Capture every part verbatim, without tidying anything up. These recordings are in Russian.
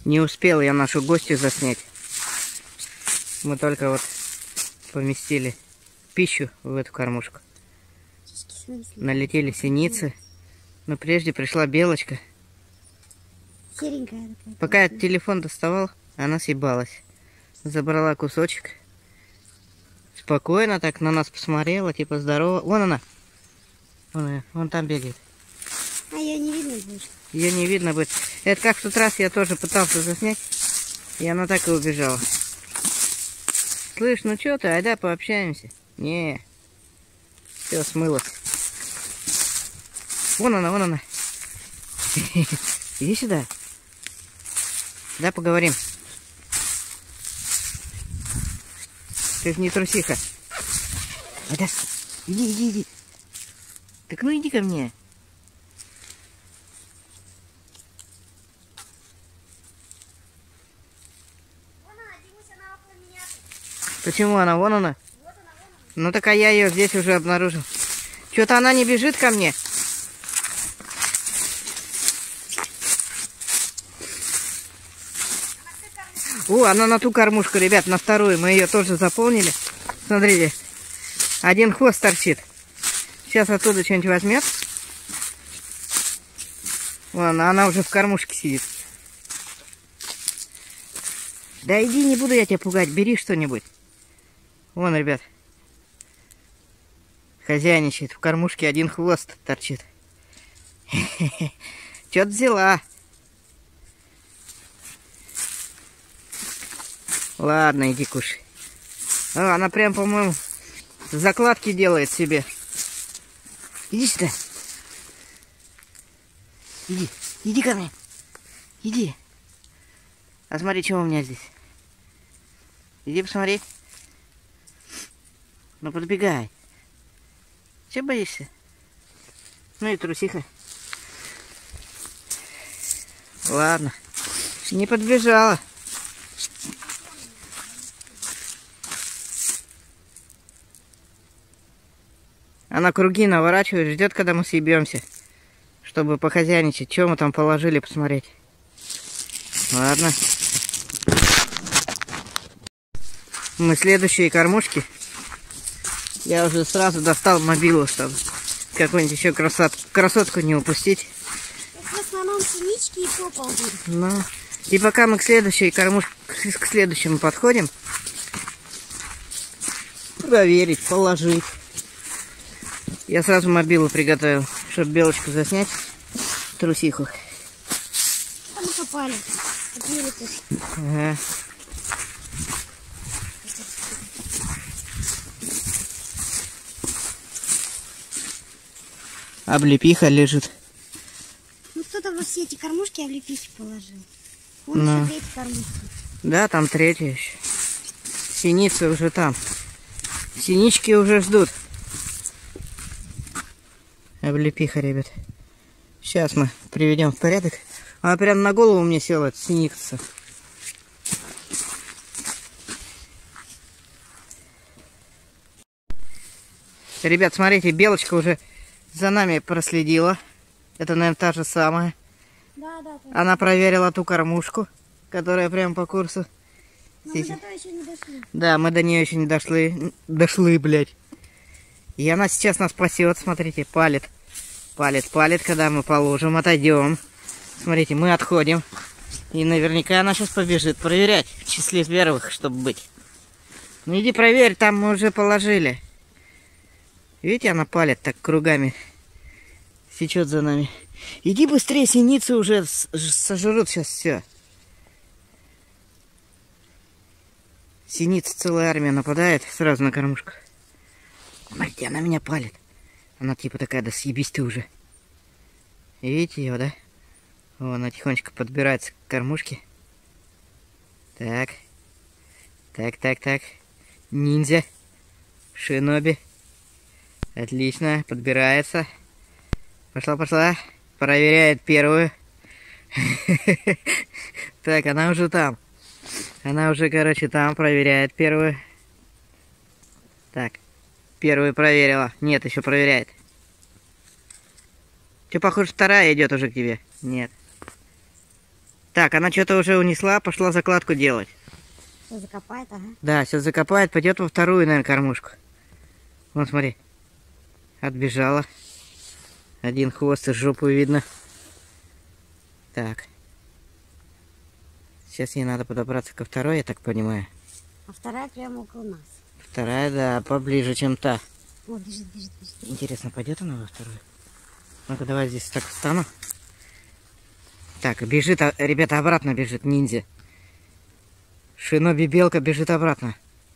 Не успел я нашу гостью заснять. Мы только вот поместили пищу в эту кормушку. Налетели синицы. Но прежде пришла белочка. Серенькая такая. Пока я телефон доставал, она съебалась. Забрала кусочек. Спокойно так на нас посмотрела, типа здорово. Вон она. Вон она, вон там бегает. А ее не видно будет. Ее не видно будет. Это как в тот раз я тоже пытался заснять. И она так и убежала. Слышь, ну что ты, айда пообщаемся. Не. Все, смылась. Вон она, вон она. Иди сюда. Да, поговорим. Ты же не трусиха. Айда. Иди, иди, иди. Так ну иди ко мне. Почему она? Вон она. Вот она, вон она. Ну так а я ее здесь уже обнаружил. Что-то она не бежит ко мне. О, она на ту кормушку, ребят, на вторую. Мы ее тоже заполнили. Смотрите. Один хвост торчит. Сейчас оттуда что-нибудь возьмет. Вон, она уже в кормушке сидит. Да иди, не буду я тебя пугать. Бери что-нибудь. Вон, ребят. Хозяйничает. В кормушке один хвост торчит. Чё-то взяла. Ладно, иди кушай. А, она прям, по-моему, закладки делает себе. Иди сюда. Иди. Иди ко мне. Иди. А смотри, что у меня здесь. Иди посмотри. Ну, подбегай. Чего боишься? Ну и трусиха. Ладно. Не подбежала. Она круги наворачивает, ждет, когда мы съебемся, чтобы похозяйничать. Что мы там положили, посмотреть. Ладно. Мы следующие кормушки. Я уже сразу достал мобилу, чтобы какую-нибудь еще красот... красотку не упустить. В основном синички и то ползут. Ну, и пока мы к следующей кормушке, к следующему подходим, проверить, положить. Я сразу мобилу приготовил, чтобы белочку заснять, трусиху. А мы попали. Ага. Облепиха лежит. Ну кто-то во все эти кормушки облепихи положил. Вон Но. еще третья кормушка. Да, там третья еще. Синицы уже там. Синички уже ждут. Облепиха, ребят. Сейчас мы приведем в порядок. Она прям на голову мне села, эта синица. Ребят, смотрите, белочка уже за нами проследила. Это, наверное, та же самая. Да, да, да. Она проверила ту кормушку, которая прям по курсу. Но мы до того еще не дошли. Да, мы до нее еще не дошли. Дошли, блядь. И она сейчас нас спасет, смотрите, палит. Палит, палит, когда мы положим, отойдем. Смотрите, мы отходим. И наверняка она сейчас побежит проверять в числе первых, чтобы быть. Ну иди проверь, там мы уже положили. Видите, она палит так кругами. Сечет за нами. Иди быстрее, синицы уже сожрут сейчас все. Синица целая армия нападает сразу на кормушку. Смотрите, она меня палит. Она типа такая, да съебись ты уже. Видите ее, да? О, она тихонечко подбирается к кормушке. Так. Так, так, так. Ниндзя. Шиноби. Отлично, подбирается. Пошла, пошла. Проверяет первую. Так, она уже там. Она уже, короче, там проверяет первую. Так. Первую проверила. Нет, еще проверяет. Че, похоже, вторая идет уже к тебе? Нет. Так, она что-то уже унесла, пошла закладку делать. Что, закопает, ага. Да, сейчас закопает, пойдет во вторую, наверное, кормушку. Вон, смотри. Отбежала. Один хвост и жопу видно. Так. Сейчас ей надо подобраться ко второй, я так понимаю. А вторая прямо около нас. Вторая, да, поближе, чем та. О, бежит, бежит, бежит. Интересно, пойдет она во вторую? Ну-ка, давай здесь так встану. Так, бежит, а, ребята, обратно бежит ниндзя. Шиноби белка бежит обратно.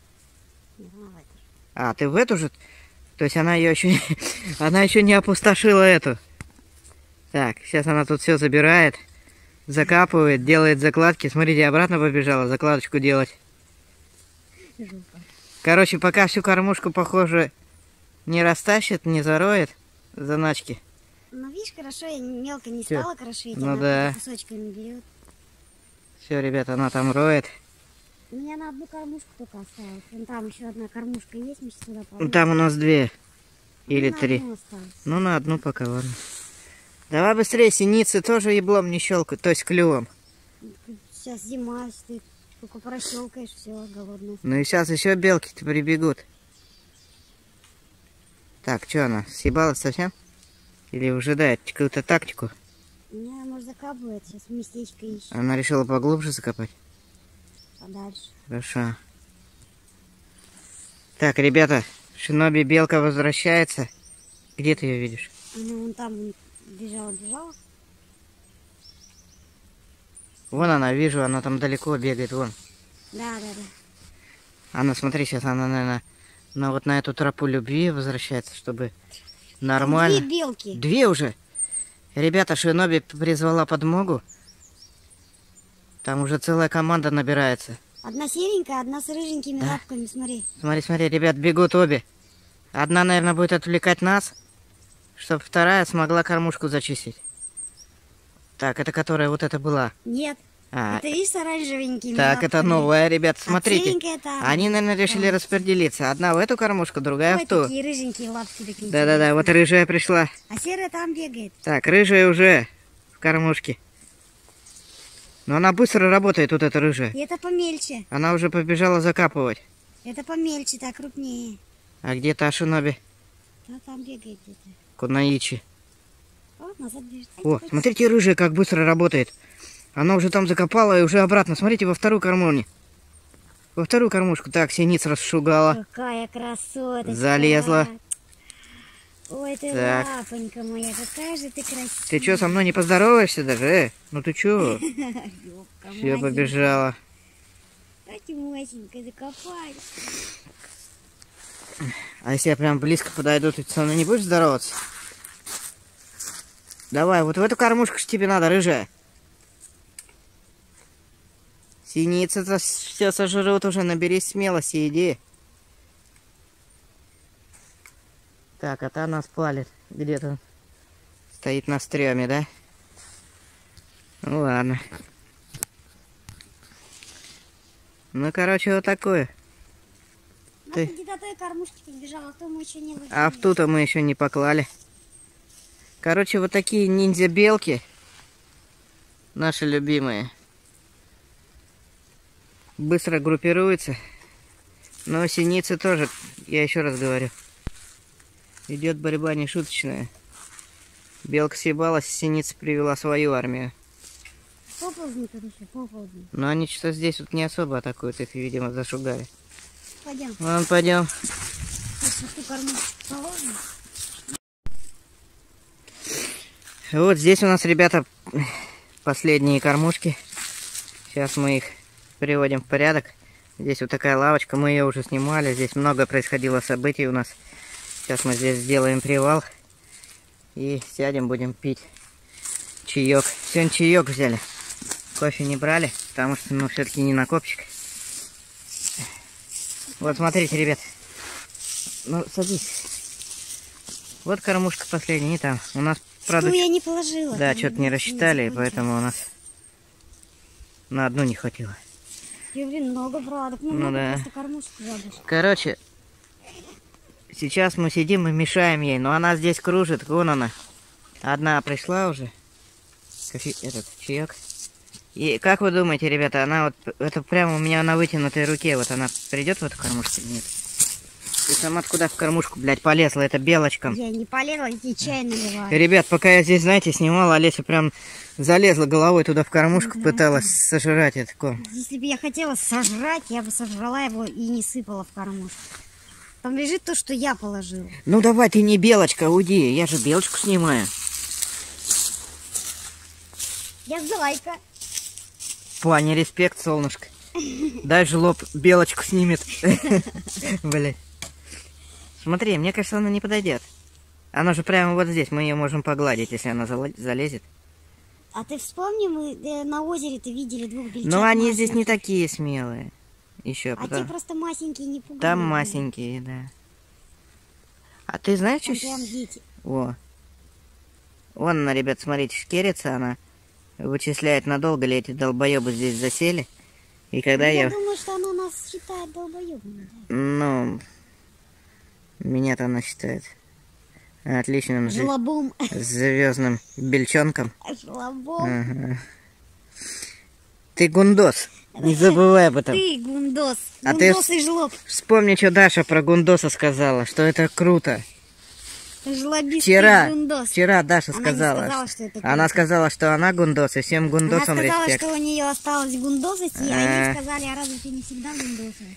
А, ты в эту же? То есть она ее еще не... она еще не опустошила эту. Так, сейчас она тут все забирает, закапывает, делает закладки. Смотрите, обратно побежала закладочку делать. Короче, пока всю кормушку, похоже, не растащит, не зароет заначки. Ну, видишь, хорошо, я мелко не Всё. стала крошить, Ну она да. кусочками берет. Все, ребята, она там роет. У меня на одну кормушку только осталось. Вон там еще одна кормушка есть, мы сейчас туда Ну, положим. там у нас две. Или Ну, на три. одну осталось. Ну, на одну пока, ладно. Давай быстрее, синицы тоже еблом не щелкают, то есть клювом. Сейчас зима, если ты только прощелкаешь, все, голодная. Ну и сейчас еще белки-то прибегут. Так, что она, съебалась совсем? Или выжидает какую-то тактику? Меня, может, закапывает, сейчас местечко ищет. Она решила поглубже закопать? Подальше. Хорошо. Так, ребята, Шиноби белка возвращается. Где ты ее видишь? Она вон там бежала, бежала. Вон она, вижу, она там далеко бегает, вон. Да, да, да. Она, смотри, сейчас она, наверное, на вот на эту тропу любви возвращается, чтобы нормально... Две белки. Две уже? Ребята, Шиноби призвала подмогу. Там уже целая команда набирается. Одна серенькая, одна с рыженькими Да. лапками, смотри. Смотри, смотри, ребят, бегут обе. Одна, наверное, будет отвлекать нас, чтобы вторая смогла кормушку зачистить. Так, это которая вот это была. Нет. А, Это и с оранжевенькими так, лапками. это новая, ребят, смотрите. серенькая там. Они, наверное, решили Вот. распределиться. Одна в эту кормушку, другая Ой, в ту. такие рыженькие лапки такие. Да-да-да, вот рыжая пришла. А серая там бегает. Так, рыжая уже в кормушке. Но она быстро работает, вот эта рыжая. И это помельче. Она уже побежала закапывать. Это помельче, так крупнее. А где та Шиноби? Да, там бегает где-то. Кунаичи. О, назад бежит. О, смотрите, рыжая как быстро работает. Она уже там закопала и уже обратно. Смотрите, во вторую кормовню. Во вторую кормушку. Так, синиц расшугала. Какая красоточка. Залезла. Ой, ты Так. лапонька моя, какая же ты красивая. Ты что, со мной не поздороваешься даже? Э? Ну ты чё? Все, побежала. Давайте мощенько закопай. А если я прям близко подойду, ты со мной не будешь здороваться? Давай, вот в эту кормушку ж тебе надо, рыжая. Синицы-то все сожрут уже, наберись смелости, иди. Так, а та нас палит. Где-то стоит на стреме, да? Ну ладно. Ну, короче, вот такое. Ну, Ты- где-то той кормушки бежала, а то мы еще не выжили. А в ту-то мы еще не поклали. Короче, вот такие ниндзя-белки. Наши любимые. Быстро группируются. Но синицы тоже, я еще раз говорю. Идет борьба нешуточная. Белка съебалась, синица привела свою армию. Поползни, короче, поползни. Но они что-то здесь вот не особо атакуют, их, видимо, зашугали. Пойдем. Вон, пойдем. Сейчас в ту кормушку положим. Вот здесь у нас, ребята, последние кормушки. Сейчас мы их приводим в порядок. Здесь вот такая лавочка, мы ее уже снимали. Здесь много происходило событий у нас. Сейчас мы здесь сделаем привал. И сядем, будем пить чаек. Сегодня чаек взяли. Кофе не брали, потому что, ну, все-таки не на копчик. Вот, смотрите, ребят. Ну, садись. Вот кормушка последняя, и там. У нас, правда, Ну, я не положила. да, там что-то не не рассчитали, и закончилось. поэтому у нас на одну не хватило. Я, блин, много продок, ну, Ну много да. просто кормушку забыл. Короче, сейчас мы сидим и мешаем ей, но она здесь кружит, вон она. Одна пришла уже. Кофе, этот, чаек. И как вы думаете, ребята, она вот, это прямо у меня на вытянутой руке, вот она придет в эту кормушку или нет? Ты сама куда в кормушку, блядь, полезла, это белочка. Я не полезла, я тебе чай наливаю. Ребят, пока я здесь, знаете, снимала, Олеся прям залезла головой туда в кормушку, да, пыталась сожрать это. Такое. Если бы я хотела сожрать, я бы сожрала его и не сыпала в кормушку. Там лежит то, что я положила. Ну давай, ты не белочка, уйди, я же белочку снимаю. Я зайка. Паня, респект, солнышко. Дай же лоб, белочку снимет. Блять. Смотри, мне кажется, она не подойдет. Она же прямо вот здесь, мы ее можем погладить, если она залезет. А ты вспомни, мы э, на озере-то видели двух бельчат. Но они масеньких. здесь не такие смелые. Еще А потом. те просто масенькие, не пугают. Там масенькие, да. А ты знаешь, что... Прям дети. О. Вон она, ребят, смотрите, шкерится она. Вычисляет, надолго ли эти долбоебы здесь засели. И когда я... я... думаю, что она нас считает долбоебами. Ну... Меня-то она считает отличным жлобом, звездным бельчонком. Жлобом. Ага. Ты гундос, не забывай об этом. Ты гундос, а гундос ты и жлоб. Вспомни, что Даша про гундоса сказала, что это круто. Жлобистый вчера, гундос. Вчера Даша она сказала, сказала, что что это круто. Она сказала, что она гундос, и всем гундосам респект. Она сказала, респект. что у нее осталось гундосить, и А. они сказали, а разве ты не всегда гундосишь?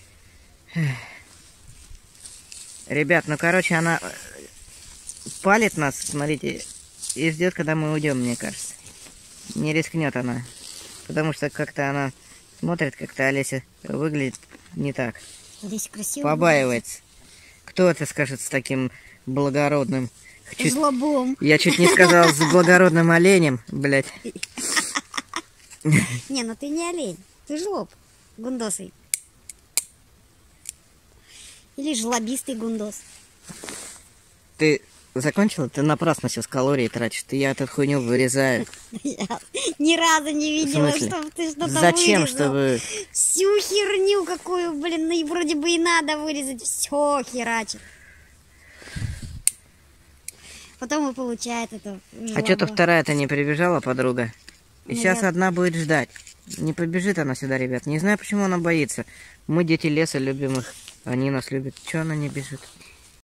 Ребят, ну короче, она палит нас, смотрите, и ждет, когда мы уйдем, мне кажется. Не рискнет она. Потому что как-то она смотрит, как-то Олеся выглядит не так. Олеся красиво побаивается. Выглядит. Кто это скажет с таким благородным? Чуть... Жлобом. Я чуть не сказал с благородным оленем, блядь. Не, ну ты не олень, ты жлоб, гундосый. Или жлобистый гундос. Ты закончила? Ты напрасно сейчас калории тратишь. Ты я эту хуйню вырезаю. Ни разу не видела, чтобы ты что-то Зачем, чтобы... Всю херню какую, блин, ну и вроде бы и надо вырезать. Все херачит. Потом и получает это. А что-то вторая-то не прибежала, подруга. И сейчас одна будет ждать. Не побежит она сюда, ребят. Не знаю, почему она боится. Мы дети леса, любим их. Они нас любят. Чего она не бежит?